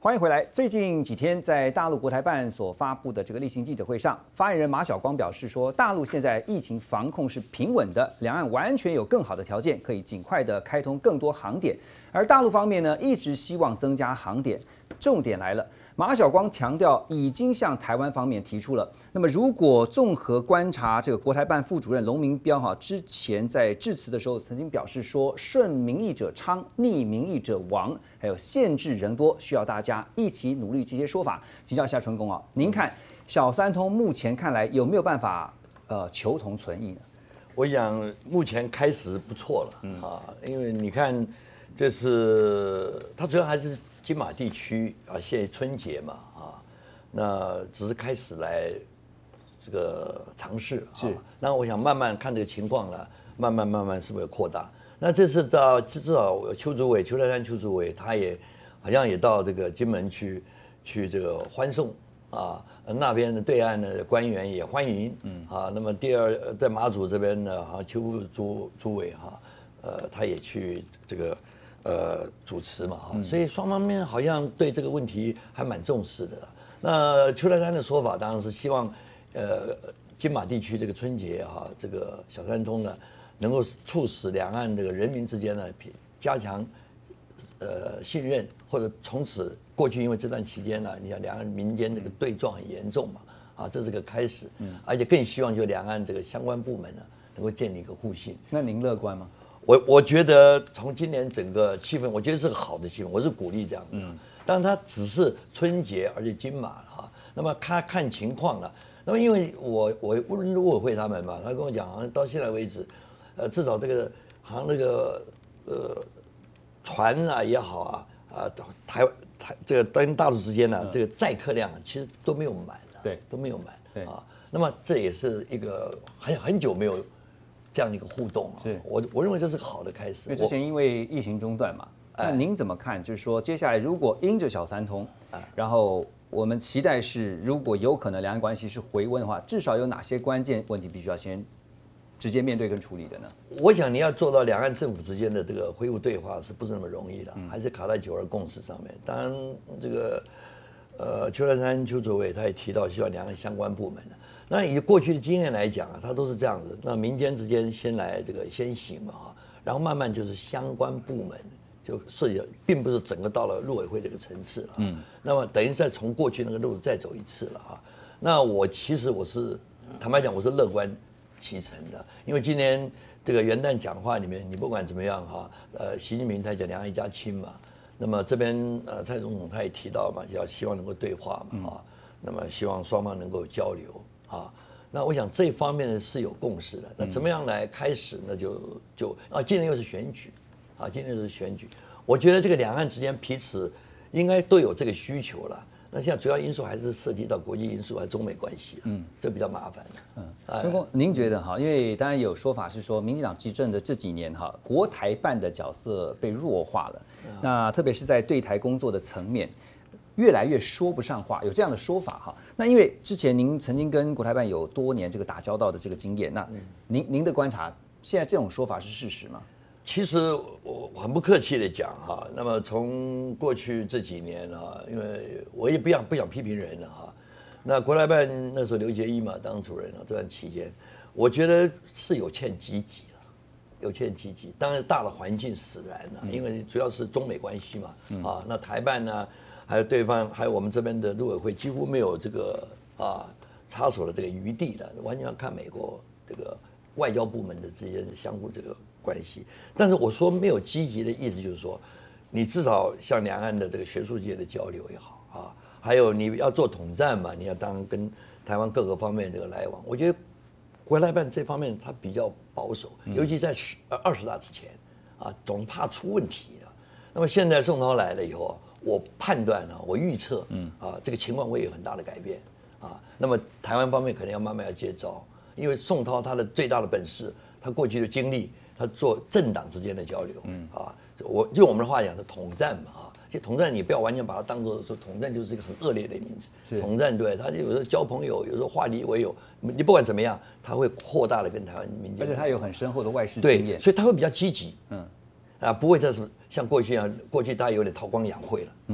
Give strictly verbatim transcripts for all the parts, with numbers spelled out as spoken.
欢迎回来。最近几天，在大陆国台办所发布的这个例行记者会上，发言人马晓光表示说，大陆现在疫情防控是平稳的，两岸完全有更好的条件，可以尽快的开通更多航点。而大陆方面呢，一直希望增加航点。重点来了，马晓光强调，已经向台湾方面提出了。那么，如果综合观察这个国台办副主任龙明标哈，之前在致辞的时候曾经表示说，顺民意者昌，逆民意者亡，还有限制人多，需要大家一起努力这些说法。请教一下春公啊，您看小三通目前看来有没有办法呃求同存异呢？ 我想目前开始不错了、嗯、啊，因为你看，这是它主要还是金马地区啊，现在春节嘛啊，那只是开始来这个尝试，是。那我想慢慢看这个情况了，慢慢慢慢是不是扩大？那这次到至少邱主委邱泰山邱主委他也好像也到这个金门去去这个欢送啊，那边的对岸的官员也欢迎，嗯啊。那么第二在马祖这边呢，哈邱主主委哈，呃他也去这个。呃，主持嘛，哈，所以双方面好像对这个问题还蛮重视的。那邱泰山的说法当然是希望，呃，金马地区这个春节哈，这个小三通呢，能够促使两岸这个人民之间呢加强呃信任，或者从此过去因为这段期间呢，你看两岸民间这个对撞很严重嘛，啊，这是个开始，而且更希望就两岸这个相关部门呢能够建立一个互信。 那您乐观吗？ 我我觉得从今年整个气氛，我觉得是个好的气氛，我是鼓励这样的。嗯，但它只是春节，而且金马哈，那么看看情况了。那么因为我我问陆委会他们嘛，他跟我讲，好像到现在为止，呃，至少这个好像那个呃船啊也好啊啊台台这个跟大陆之间呢、啊，嗯、这个载客量其实都没有满的， 对， 都没有满， 对啊。那么这也是一个很很久没有。这样的一个互动啊， 是我我认为这是个好的开始。 因为之前因为疫情中断嘛，那您怎么看？就是说，接下来如果因着小三通，然后我们期待是，如果有可能两岸关系是回温的话，至少有哪些关键问题必须要先直接面对跟处理的呢？ 我想你要做到两岸政府之间的这个恢复对话，是不是那么容易的？还是卡在九二共识上面。当然，这个呃，邱泰山邱主委他也提到，希望两岸相关部门呢。那以过去的经验来讲啊，它都是这样子。那民间之间先来这个先行嘛哈，然后慢慢就是相关部门就涉及，并不是整个到了陆委会这个层次了。嗯，那么等于再从过去那个路再走一次了哈。那我其实我是坦白讲，我是乐观其成的，因为今年这个元旦讲话里面，你不管怎么样哈，呃，习近平他讲两岸一家亲嘛，那么这边呃蔡总统他也提到嘛，要希望能够对话嘛哈，那么希望双方能够交流。啊，那我想这方面呢是有共识的。那怎么样来开始呢？就就啊，今年又是选举，啊，今年又是选举。我觉得这个两岸之间彼此应该都有这个需求了。那现在主要因素还是涉及到国际因素，还是中美关系，嗯，这比较麻烦的。 嗯，春公，您觉得哈？因为当然有说法是说，民进党执政的这几年哈，国台办的角色被弱化了。那特别是在对台工作的层面。越来越说不上话，有这样的说法哈。那因为之前您曾经跟国台办有多年这个打交道的这个经验，那您您的观察，现在这种说法是事实吗？ 其实我很不客气的讲哈，那么从过去这几年啊，因为我也不想不想批评人了哈。那国台办那时候刘结一嘛当主任啊，这段期间，我觉得是有欠积极了，有欠积极。当然大的环境使然了，因为主要是中美关系嘛，啊，那台办呢？还有对方，还有我们这边的陆委会几乎没有这个啊插手的这个余地了，完全要看美国这个外交部门的之间的相互这个关系。但是我说没有积极的意思，就是说，你至少像两岸的这个学术界的交流也好啊，还有你要做统战嘛，你要当跟台湾各个方面这个来往。我觉得国台办这方面他比较保守，尤其在十二十大之前啊，总怕出问题的。那么现在宋涛来了以后。我判断啊，我预测，嗯啊，这个情况会有很大的改变啊。那么台湾方面可能要慢慢要接招，因为宋涛他的最大的本事，他过去的经历，他做政党之间的交流，嗯啊，我用我们的话讲是统战嘛啊。其实统战你不要完全把它当做说统战就是一个很恶劣的名词，统战对，他有时候交朋友，有时候化敌为友，你不管怎么样，他会扩大了跟台湾民间， 而且他有很深厚的外事经验， 所以他会比较积极，嗯。啊，不会再是像过去一样，过去大家有点韬光养晦了啊。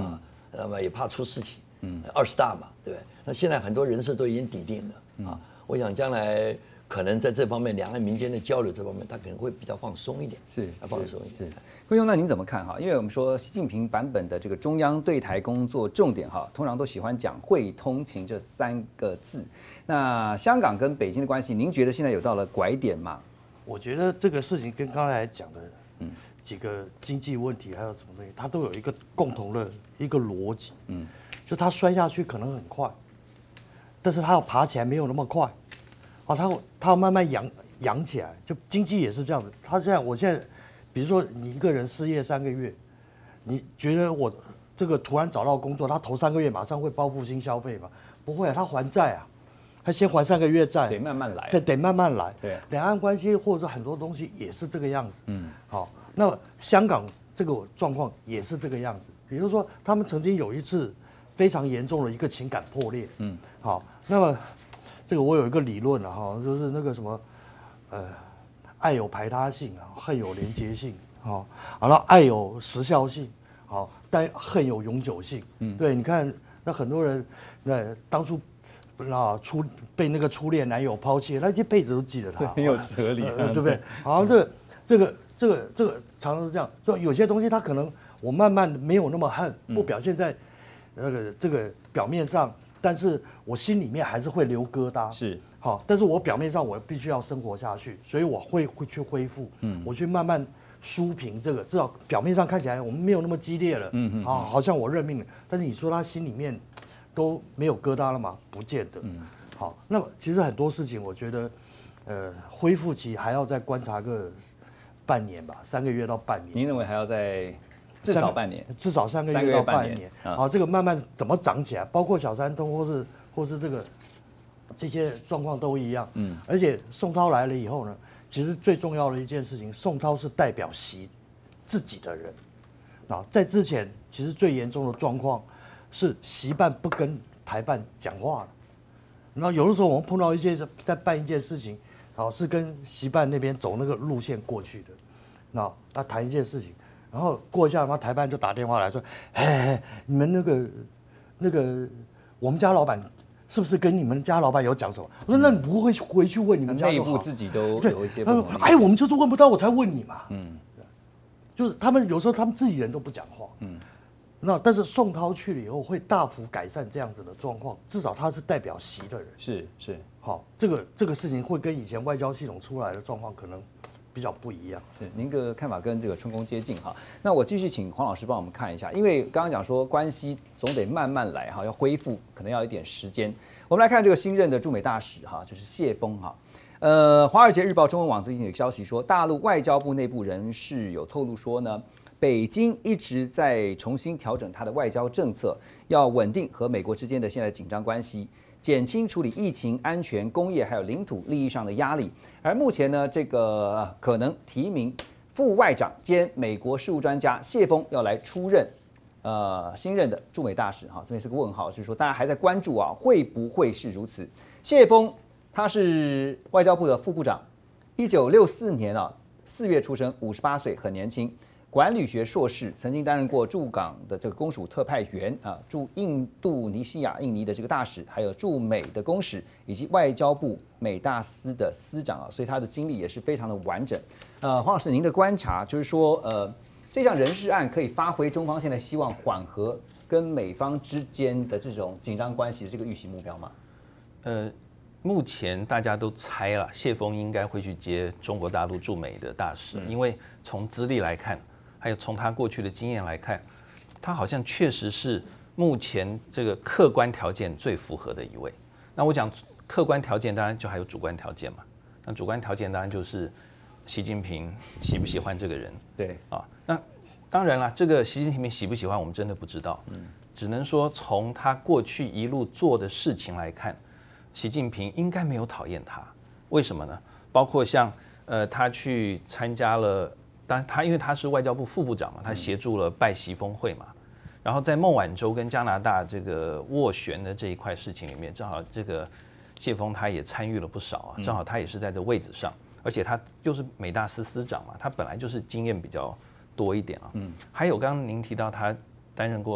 那么也怕出事情，嗯，二十大嘛，对不对？那现在很多人事都已经底定了啊，我想将来可能在这方面，两岸民间的交流这方面，他可能会比较放松一点， 是放松一点。 是，辉兄，那您怎么看哈？因为我们说习近平版本的这个中央对台工作重点哈，通常都喜欢讲会通情这三个字。那香港跟北京的关系，您觉得现在有到了拐点吗？ 我觉得这个事情跟刚才讲的几个经济问题还有什么东西，它都有一个共同的一个逻辑，嗯，就它摔下去可能很快，但是它要爬起来没有那么快，哦，它它要慢慢扬扬起来，就经济也是这样子。它现在，我现在，比如说你一个人失业三个月，你觉得我这个突然找到工作，他头三个月马上会报复性消费吗？不会啊，他还债啊。他先还三个月债， 得慢慢来， 对，得慢慢来。 对， 两岸关系或者很多东西也是这个样子。嗯，好，那香港这个状况也是这个样子。比如说，他们曾经有一次非常严重的一个情感破裂。嗯，好，那么这个我有一个理论啊，哈，就是那个什么，呃，爱有排他性啊，恨有连结性，好，好了，爱有时效性，好，但恨有永久性。嗯，对，你看那很多人，那当初。啊，初被那个初恋男友抛弃，他一辈子都记得他， 很有哲理， 呃、对不对？好像这个这个这个这个常常是这样，说有些东西他可能我慢慢没有那么恨，不表现在那个这个表面上，但是我心里面还是会留疙瘩。 是好，但是我表面上我必须要生活下去，所以我会会去恢复，嗯，我去慢慢梳平这个，至少表面上看起来我们没有那么激烈了，嗯嗯，啊，好像我认命了，但是你说他心里面。都没有疙瘩了吗？不见得。嗯，好，那么其实很多事情，我觉得，呃，恢复期还要再观察个半年吧，三个月到半年。 您认为还要再至少半年？ 至少三个月到半年。好，这个慢慢怎么长起来，包括小三通或是或是这个这些状况都一样。嗯，而且宋涛来了以后呢，其实最重要的一件事情，宋涛是代表习自己的人。啊，在之前其实最严重的状况。是习办不跟台办讲话了，然后有的时候我们碰到一些在办一件事情，好是跟习办那边走那个路线过去的，那他谈一件事情，然后过一下，他台办就打电话来说，哎，你们那个那个我们家老板是不是跟你们家老板有讲什么？我说那你不会回去问你们家内部自己都有一些不同。 他说哎，我们就是问不到，我才问你嘛。嗯，就是他们有时候他们自己人都不讲话。嗯。那但是宋涛去了以后，会大幅改善这样子的状况，至少他是代表习的人。 是是， 好，这个这个事情会跟以前外交系统出来的状况可能比较不一样。 是，您的看法跟这个春宫接近哈。那我继续请黄老师帮我们看一下，因为刚刚讲说关系总得慢慢来哈，要恢复可能要一点时间。我们来看这个新任的驻美大使哈，就是谢峰哈。呃，《华尔街日报》中文网最近有消息说，大陆外交部内部人士有透露说呢。北京一直在重新调整它的外交政策，要稳定和美国之间的现在紧张关系，减轻处理疫情、安全、工业还有领土利益上的压力。而目前呢，这个可能提名副外长兼美国事务专家谢峰要来出任呃新任的驻美大使哈，这边是个问号，就是说大家还在关注啊，会不会是如此？谢峰他是外交部的副部长，一九六四年啊四月出生，五十八岁，很年轻。管理学硕士，曾经担任过驻港的这个公署特派员啊，驻印度尼西亚、印尼的这个大使，还有驻美的公使，以及外交部美大司的司长啊，所以他的经历也是非常的完整。呃，黄老师，您的观察就是说，呃，这项人事案可以发挥中方现在希望缓和跟美方之间的这种紧张关系的这个预期目标吗？ 呃，目前大家都猜了，谢峰应该会去接中国大陆驻美的大使，嗯、因为从资历来看。还有从他过去的经验来看，他好像确实是目前这个客观条件最符合的一位。那我讲客观条件，当然就还有主观条件嘛。那主观条件当然就是习近平喜不喜欢这个人。 对啊，那当然了，这个习近平喜不喜欢我们真的不知道。嗯，只能说从他过去一路做的事情来看，习近平应该没有讨厌他。为什么呢？包括像呃，他去参加了。但他因为他是外交部副部长嘛，他协助了拜习峰会嘛，然后在孟晚舟跟加拿大这个斡旋的这一块事情里面，正好这个谢峰他也参与了不少啊，正好他也是在这位置上，而且他又是美大司司长嘛，他本来就是经验比较多一点啊。嗯，还有刚刚您提到他担任过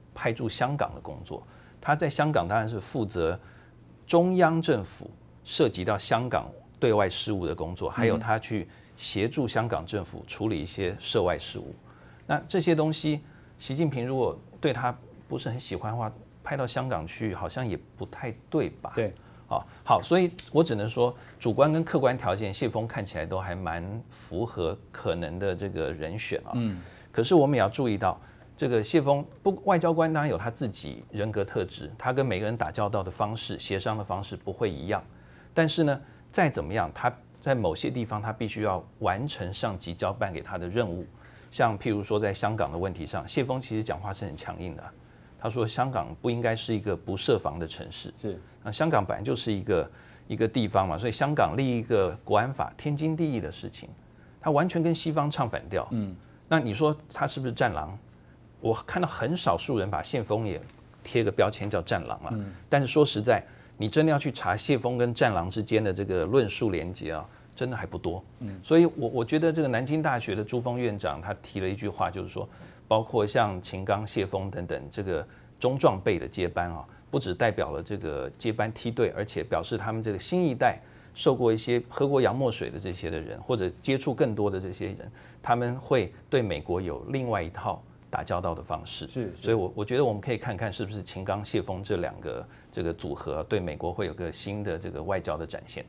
派驻香港的工作。他在香港当然是负责中央政府涉及到香港对外事务的工作，还有他去协助香港政府处理一些涉外事务。那这些东西，习近平如果对他不是很喜欢的话，派到香港去好像也不太对吧？ 对， 好，好，所以我只能说，主观跟客观条件，谢峰看起来都还蛮符合可能的这个人选啊。嗯。可是我们也要注意到，这个谢峰不外交官当然有他自己人格特质，他跟每个人打交道的方式、协商的方式不会一样。但是呢，再怎么样，他在某些地方他必须要完成上级交办给他的任务。像譬如说在香港的问题上，谢峰其实讲话是很强硬的。他说香港不应该是一个不设防的城市，是那香港本来就是一个一个地方嘛，所以香港立一个国安法天经地义的事情，他完全跟西方唱反调。嗯，那你说他是不是战狼？我看到很少数人把谢峰也贴个标签叫战狼了，嗯、但是说实在，你真的要去查谢峰跟战狼之间的这个论述连结啊，真的还不多。嗯，所以我我觉得这个南京大学的朱峰院长他提了一句话，就是说。包括像秦刚、谢峰等等这个中壮辈的接班啊，不只代表了这个接班梯队，而且表示他们这个新一代受过一些喝过洋墨水的这些的人，或者接触更多的这些人，他们会对美国有另外一套打交道的方式。是，所以我我觉得我们可以看看是不是秦刚、谢峰这两个这个组合对美国会有个新的这个外交的展现。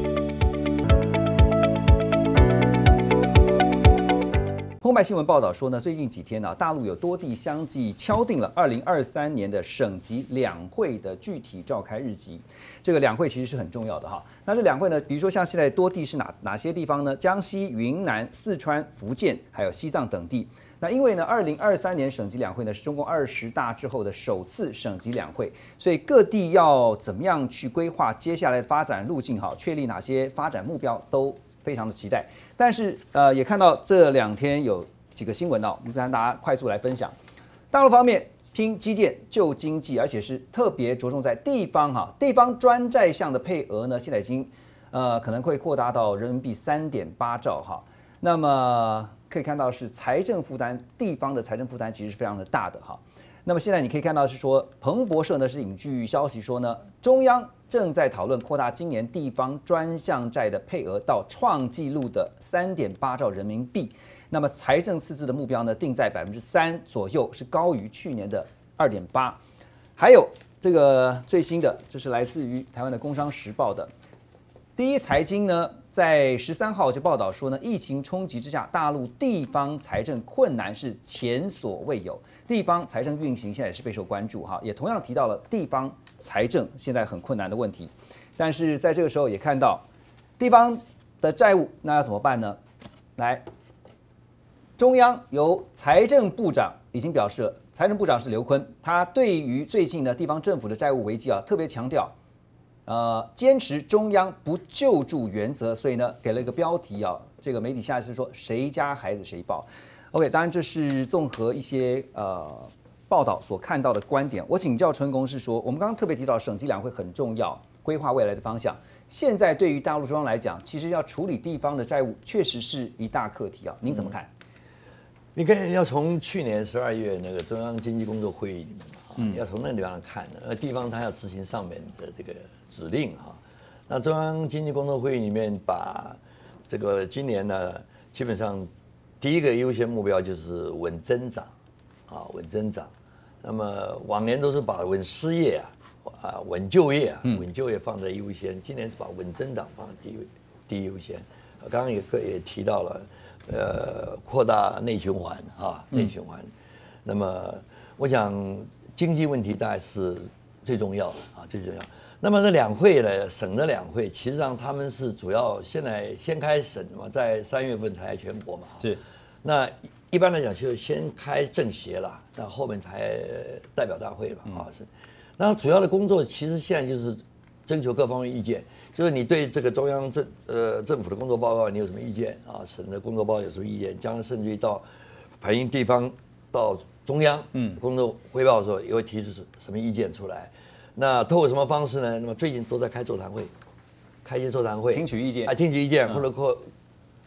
澎湃新闻报道说呢，最近几天呢、啊，大陆有多地相继敲定了二零二三年的省级两会的具体召开日期。这个两会其实是很重要的哈。那这两会呢，比如说像现在多地是哪哪些地方呢？江西、云南、四川、福建，还有西藏等地。那因为呢，二零二三年省级两会呢是中共二十大之后的首次省级两会，所以各地要怎么样去规划接下来的发展路径哈，确立哪些发展目标都非常的期待。但是呃，也看到这两天有几个新闻哦，我们跟大家快速来分享。大陆方面拼基建救经济，而且是特别着重在地方哈，地方专债项的配额呢，现在已经呃可能会扩大到人民币三点八兆哈。那么可以看到是财政负担，地方的财政负担其实是非常的大的哈。那么现在你可以看到是说，彭博社呢是引据消息说呢，中央正在讨论扩大今年地方专项债的配额到创纪录的三点八兆人民币。那么财政赤字的目标呢，定在百分之三左右，是高于去年的二点八。还有这个最新的，这是来自于台湾的《工商时报》的第一财经呢，在十三号就报道说呢，疫情冲击之下，大陆地方财政困难是前所未有，地方财政运行现在也是备受关注哈，也同样提到了地方财政现在很困难的问题。但是在这个时候也看到地方的债务，那要怎么办呢？来。中央由财政部长已经表示了，财政部长是刘昆，他对于最近的地方政府的债务危机啊，特别强调，呃，坚持中央不救助原则，所以呢，给了一个标题啊，这个媒体下意识说谁家孩子谁抱。OK， 当然这是综合一些呃报道所看到的观点。我请教春公是说，我们刚刚特别提到省级两会很重要，规划未来的方向。现在对于大陆中央来讲，其实要处理地方的债务，确实是一大课题啊，您怎么看？嗯你可以要从去年十二月那个中央经济工作会议里面嘛，嗯、要从那个地方看的，而地方它要执行上面的这个指令哈。那中央经济工作会议里面把这个今年呢，基本上第一个优先目标就是稳增长，啊稳增长。那么往年都是把稳失业啊啊稳就业啊稳就业放在优先，今年是把稳增长放在第一第一优先。刚刚也也提到了。呃，扩大内循环啊，内循环。嗯、那么，我想经济问题大概是最重要的啊，最重要。那么这两会呢，省的两会，其实上他们是主要现在先开省嘛，在三月份才全国嘛。是。那一般来讲，就先开政协了，那后面才代表大会嘛啊是。那主要的工作其实现在就是征求各方面意见。就是你对这个中央政呃政府的工作报告你有什么意见啊？省的工作报告有什么意见？将来甚至于到反映地方到中央嗯工作汇报的时候，也会提出什么意见出来。那透过什么方式呢？那么最近都在开座谈会，开一些座谈会， 听取意见， 啊，听取意见，或者或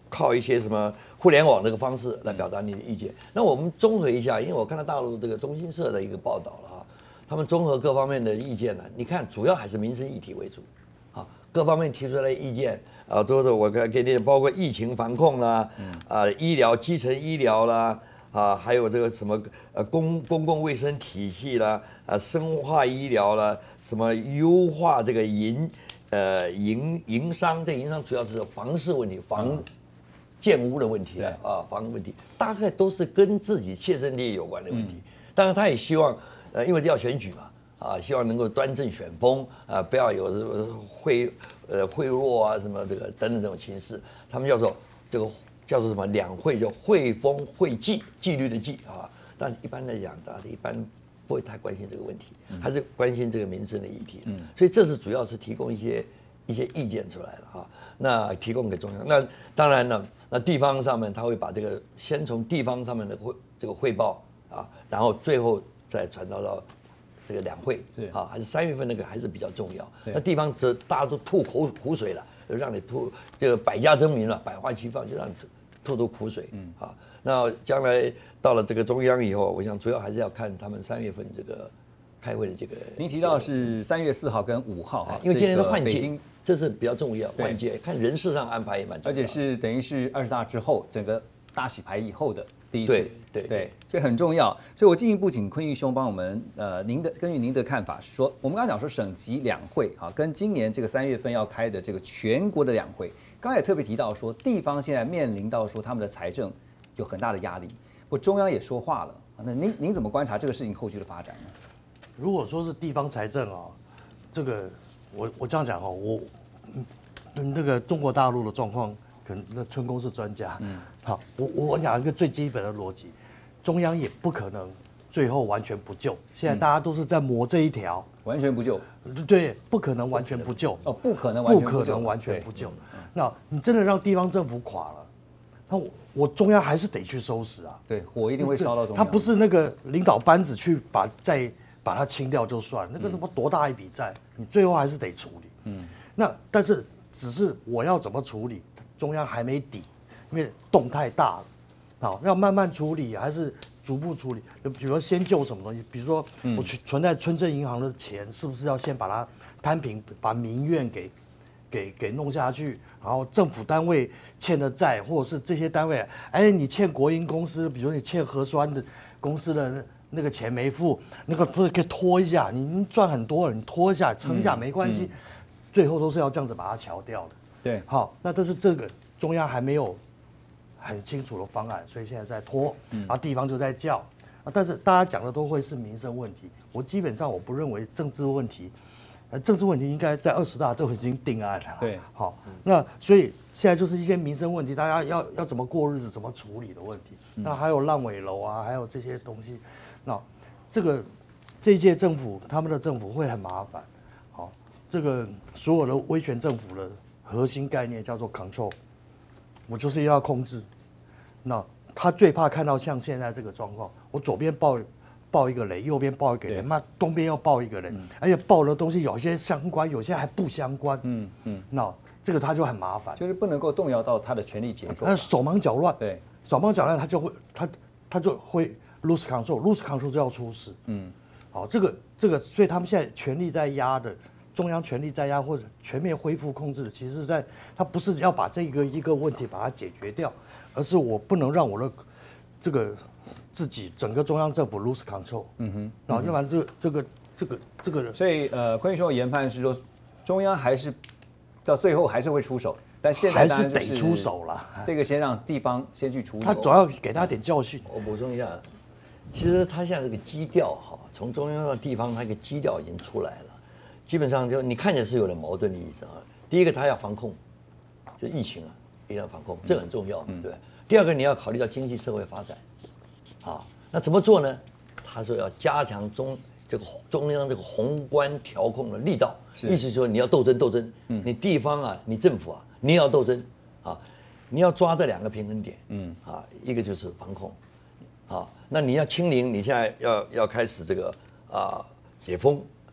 靠一些什么互联网这个方式来表达你的意见。那我们综合一下，因为我看到大陆这个中新社的一个报道了啊，他们综合各方面的意见呢，你看主要还是民生议题为主，啊，各方面提出来的意见啊，都是我给你包括疫情防控啦，啊，医疗基层医疗啦。啊，还有这个什么呃公公共卫生体系啦，啊，生化医疗啦，什么优化这个营呃营营商，这营商主要是房市问题、房建屋的问题了啊，房问题大概都是跟自己切身利益有关的问题。当然，他也希望呃，因为要选举嘛，啊，希望能够端正选风啊，不要有什么贿呃贿赂啊什么这个等等这种情势，他们叫做这个。叫做什么两会，叫会风会纪，纪律的纪啊。但一般来讲，大家一般不会太关心这个问题，还是关心这个民生的议题。嗯，所以这是主要是提供一些一些意见出来了啊。那提供给中央，那当然呢，那地方上面他会把这个先从地方上面的汇这个汇报啊，然后最后再传到到这个两会啊，还是三月份那个还是比较重要。那地方则大家都吐口苦水了，让你吐这个百家争鸣了，百花齐放，就让你吐吐苦水。嗯，啊，那将来到了这个中央以后，我想主要还是要看他们三月份这个开会的这个。 您提到的是三月四号跟五号哈， 因为今天是换届， 届，这是比较重要，换届看人事上安排也蛮重要， 而且是等于是二十大之后整个大洗牌以后的第一次， 对对对，所以很重要。所以我进一步请坤裕兄帮我们，呃，您的根据您的看法是说，我们刚刚讲说省级两会啊，跟今年这个三月份要开的这个全国的两会。刚才也特别提到说，地方现在面临到说他们的财政有很大的压力，不，中央也说话了。那您您怎么观察这个事情后续的发展呢？ 如果说是地方财政啊，这个我我这样讲哈，我嗯那个中国大陆的状况，可能那春宫是专家。嗯，好，我我讲一个最基本的逻辑，中央也不可能最后完全不救。现在大家都是在磨这一条， 完全不救， 对，不可能完全不救。 哦，不可能完全不救，不可能完全不救。那你真的让地方政府垮了，那我我中央还是得去收拾啊。 对，火一定会烧到中央。 他不是那个领导班子去把债把它清掉就算，那个他妈多大一笔债，你最后还是得处理。嗯，那但是只是我要怎么处理，中央还没底，因为洞太大了，好，要慢慢处理还是逐步处理？比如说先救什么东西，比如说我去存在村镇银行的钱，是不是要先把它摊平，把民怨给给给弄下去？然后政府单位欠的债，或者是这些单位，哎，你欠国营公司，比如你欠核酸的公司的那个钱没付，那个不是可以拖一下？你赚很多了，你拖一下撑一下没关系，嗯嗯、最后都是要这样子把它调掉的。 对， 好，那但是这个中央还没有很清楚的方案，所以现在在拖，然后地方就在叫，啊，但是大家讲的都会是民生问题，我基本上我不认为政治问题。呃，政治问题应该在二十大都已经定案了。 对， 好，那所以现在就是一些民生问题，大家要要怎么过日子、怎么处理的问题。那还有烂尾楼啊，还有这些东西，那这个这一届政府他们的政府会很麻烦。好，这个所有的威权政府的核心概念叫做 control， 我就是要控制。那他最怕看到像现在这个状况，我左边报。爆一个雷，右边爆一个雷，那东边要爆一个雷，嗯、而且爆的东西有些相关，有些还不相关。嗯嗯，那这个他就很麻烦， 就是不能够动摇到他的权力结构。 他手忙脚乱， 对， 手忙脚乱，他就会他他就会 lose control，lose control 就要出事。嗯，好，这个这个，所以他们现在权力在压的，中央权力在压或者全面恢复控制，其实是在他不是要把这个一个问题把它解决掉，而是我不能让我的这个。自己整个中央政府 lose control， 嗯哼，然后要不然这个这个这个这个， 所以呃，坤裕兄的研判是说，中央还是到最后还是会出手，但现在还是得出手了。 这个先让地方先去处理， 他总要给他点教训。 我补充一下，其实他现在这个基调哈，从中央到地方，他一个基调已经出来了，基本上就你看起来是有点矛盾的意思啊。第一个他要防控，就疫情啊，一定要防控，这个很重要，嗯、对。第二个你要考虑到经济社会发展。啊，那怎么做呢？他说要加强中这个中央这个宏观调控的力道，意思说你要斗争斗争，嗯、你地方啊，你政府啊，你也要斗争啊，你要抓这两个平衡点，嗯啊，一个就是防控，啊，那你要清零，你现在要要开始这个啊解封，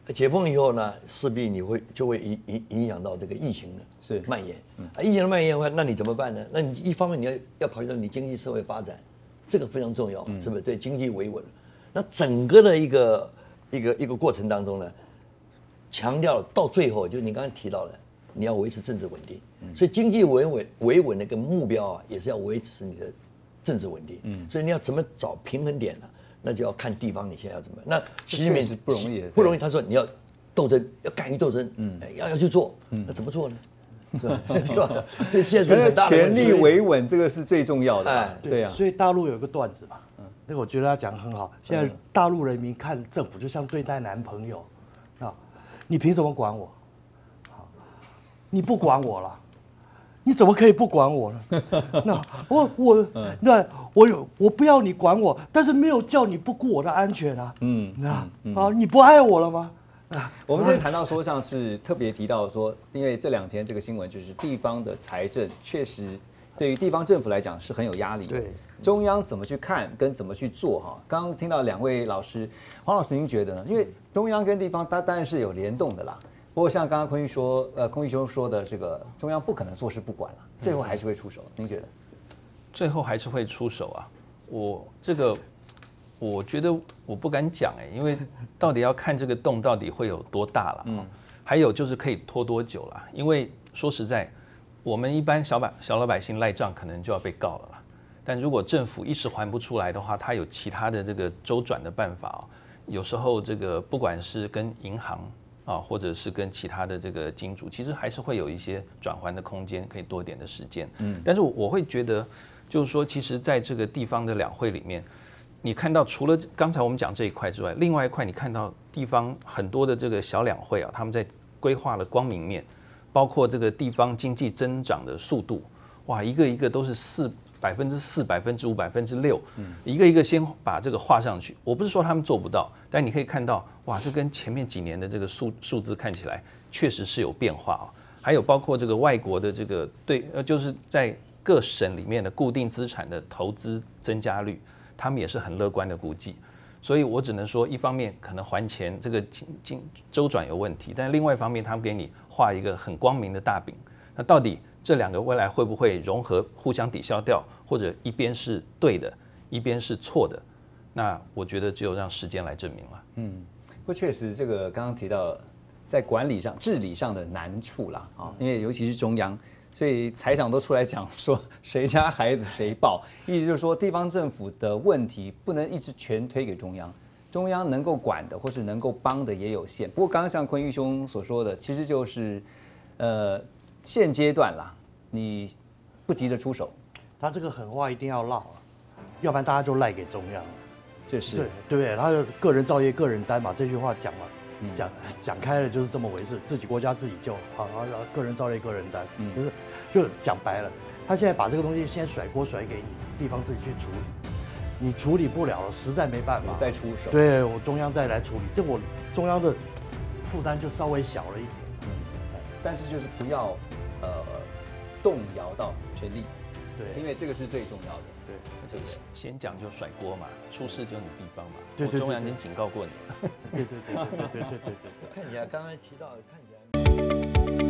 解封以后呢，势必你会就会影影影响到这个疫情的是蔓延。啊，疫情的蔓延的话，那你怎么办呢？那你一方面你要要考虑到你经济社会发展，这个非常重要，是不是？对经济维稳。那整个的一个一个一个过程当中呢，强调到最后，就你刚才提到的，你要维持政治稳定。所以经济维稳维稳的一个目标啊，也是要维持你的政治稳定。嗯，所以你要怎么找平衡点呢？那就要看地方你现在要怎么。那习近平不容易， 不容易。他说你要斗争，要敢于斗争，嗯，要要去做，那怎么做呢？是吧？对吧？所以现在权力维稳这个是最重要的。哎， 对啊。所以大陆有个段子嘛，那个我觉得他讲得很好。现在大陆人民看政府就像对待男朋友啊，你凭什么管我？你不管我了。你怎么可以不管我呢？那我我那我我不要你管我，但是没有叫你不顾我的安全啊。嗯，那啊，你不爱我了吗？ 啊，我们现在谈到说，像是特别提到说，因为这两天这个新闻就是地方的财政确实对于地方政府来讲是很有压力。 对， 中央怎么去看跟怎么去做哈？刚刚听到两位老师，黄老师您觉得呢？因为中央跟地方它当然是有联动的啦。不过像刚刚坤玉说，呃，坤玉兄说的这个中央不可能坐视不管了，最后还是会出手。您觉得？ 最后还是会出手啊？我这个，我觉得我不敢讲哎，因为到底要看这个洞到底会有多大了。嗯。还有就是可以拖多久了？因为说实在，我们一般小百小老百姓赖账可能就要被告了啦。但如果政府一时还不出来的话，它有其他的这个周转的办法哦。有时候这个不管是跟银行。啊，或者是跟其他的这个金主，其实还是会有一些转换的空间，可以多一点的时间。嗯，但是我会觉得，就是说，其实在这个地方的两会里面，你看到除了刚才我们讲这一块之外，另外一块你看到地方很多的这个小两会啊，他们在规划了光明面，包括这个地方经济增长的速度，哇，一个一个都是四。百分之四、百分之五、百分之六，一个一个先把这个画上去。我不是说他们做不到，但你可以看到，哇，这跟前面几年的这个数数字看起来，确实是有变化啊。还有包括这个外国的这个对，呃，就是在各省里面的固定资产的投资增加率，他们也是很乐观的估计。所以我只能说，一方面可能还钱这个经经周转有问题，但另外一方面，他们给你画一个很光明的大饼。那到底这两个未来会不会融合、互相抵消掉，或者一边是对的，一边是错的？那我觉得只有让时间来证明了。 嗯，不过确实这个刚刚提到在管理上、治理上的难处啦啊，因为尤其是中央，所以财长都出来讲说谁家孩子谁抱，意思就是说地方政府的问题不能一直全推给中央，中央能够管的或是能够帮的也有限。不过刚刚像坤玉兄所说的，其实就是呃。现阶段啦，你不急着出手， 他这个狠话一定要唠，要不然大家就赖给中央了。 这是对对不对？他的个人造业个人担嘛，这句话讲嘛，讲讲开了就是这么回事，自己国家自己救，好，好，个人造业个人担，就是就讲白了，他现在把这个东西先甩锅甩给你，地方自己去处理，你处理不了了，实在没办法， 再出手， 对我中央再来处理，这我中央的负担就稍微小了一点。 但是就是不要，呃，动摇到权力， 对， 因为这个是最重要的， 对， 这个先讲就甩锅嘛，出事就你地方嘛， 对对， 中央已经警告过你了， 对对对对对对对对， 看起来刚才提到看起来。